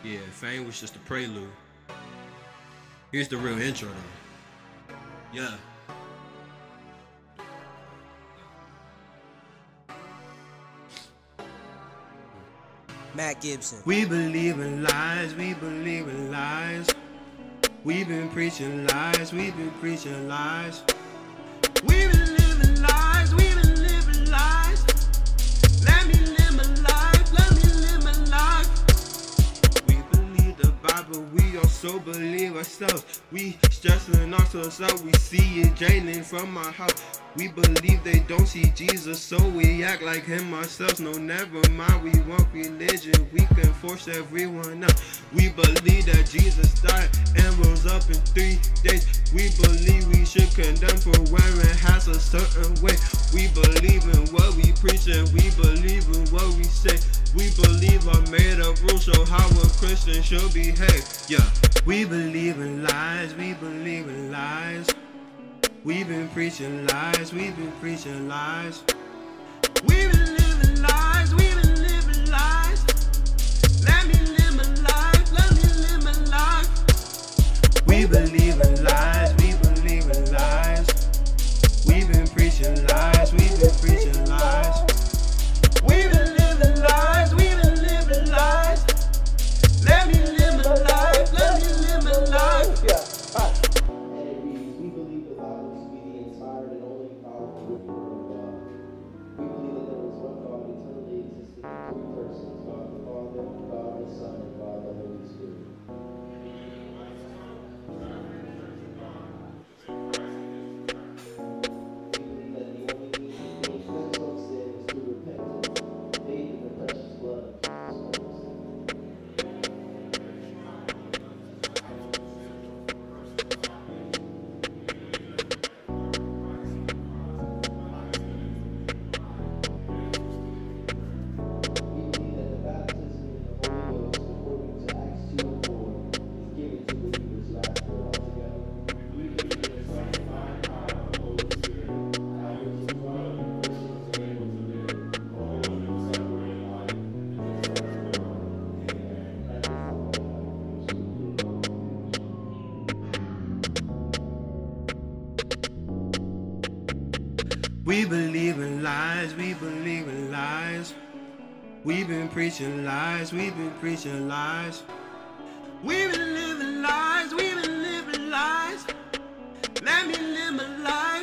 Yeah, Fame was just a prelude. Here's the real intro though. Yeah. Matt Gibson. We believe in lies, we believe in lies. We've been preaching lies, we've been preaching lies. We've been living lies, we've been living lies. Let me live my life, let me live my life. We believe the Bible, we also believe ourselves. We stressing ourselves out, we see it draining from our house. We believe they don't see Jesus, so we act like him ourselves. No, never mind, we want religion, we can force everyone out. We believe that Jesus died and rose up in 3 days. We believe we should condemn for wearing hats a certain way. We believe in what we preach and we believe in what we say. We believe our made up rules show how a Christian should behave. Yeah, we believe in lies, we believe in lies. We've been preaching lies, we've been preaching lies. We've been living lies, we've been living lies. Let me live my life, let me live my life. We believe in lies, we believe in lies. We've been preaching lies, we've been preaching lies. We've been living lies, we've been living lies. Let me live my life, let me live my life. Yeah. We believe in lies, we believe in lies. We've been preaching lies, we've been preaching lies. We've been living lies, we've been living lies. Let me live my life.